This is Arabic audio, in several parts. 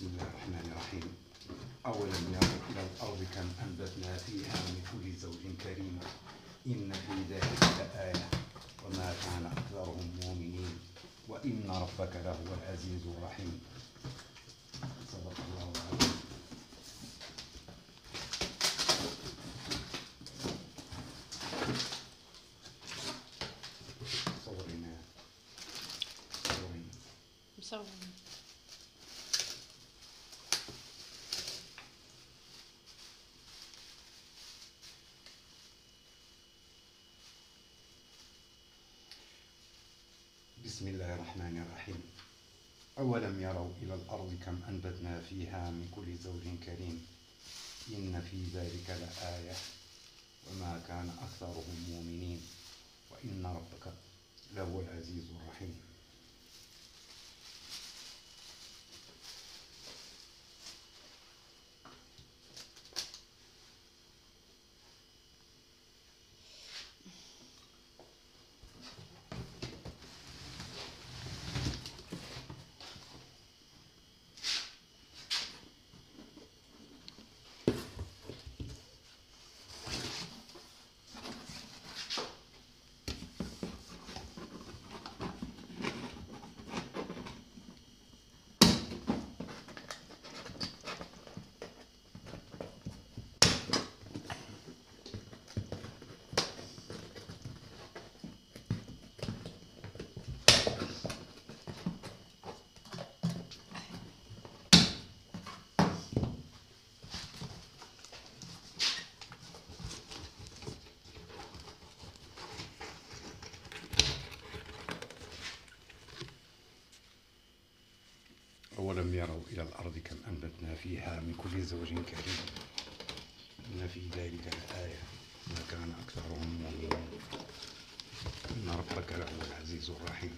بسم الله الرحمن الرحيم. أولم يروا إلى الأرض كم أنبتنا فيها من كل زوج كريم إن في ذلك لآية وما كان أكثرهم مؤمنين وإن ربك لهو العزيز الرحيم. صدق الله العظيم. صورنا مصور. بسم الله الرحمن الرحيم. أولم يروا إلى الأرض كم أنبتنا فيها من كل زوج كريم إن في ذلك لآية وما كان أكثرهم مؤمنين وإن ربك لهو العزيز الرحيم. أولم يروا إلى الأرض كم أنبتنا فيها من كل زوج كريم إن في ذلك لآية ما كان أكثرهم مؤمنين إن ربك لهو العزيز الرحيم.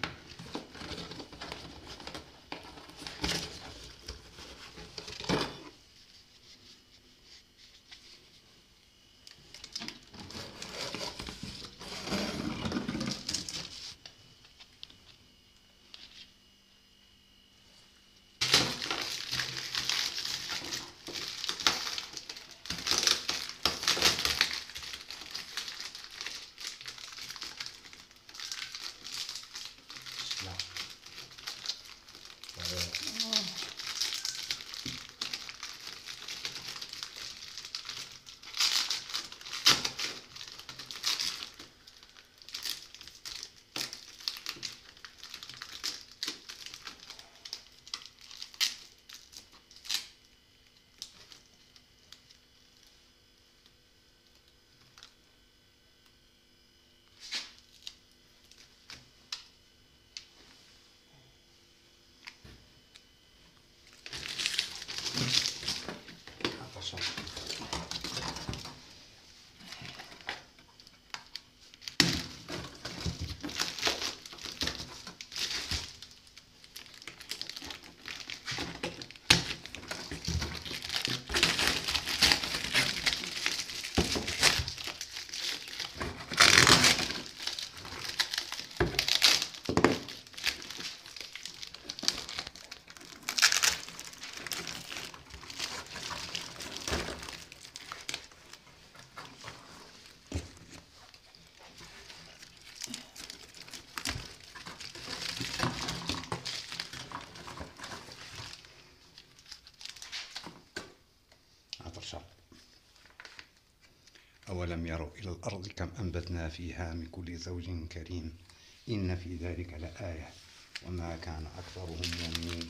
أولم يروا إلى الأرض كم أنبتنا فيها من كل زوج كريم إن في ذلك لآية وما كان أكثرهم مؤمنين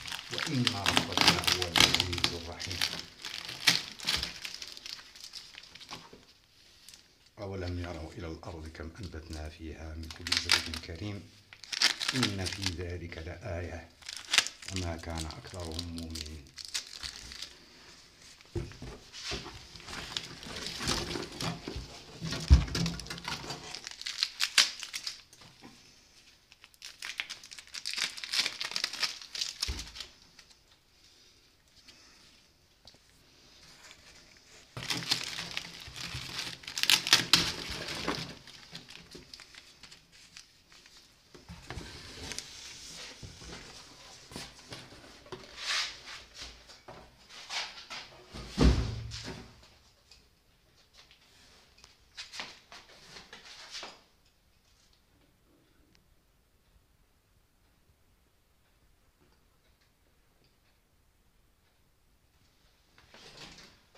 وإن ربك لهو العزيز الرحيم. أولم يروا إلى الأرض كم أنبتنا فيها من كل زوج كريم إن في ذلك لآية وما كان أكثرهم مؤمنين.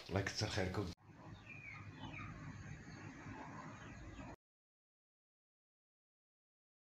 الله يكثر خيركم.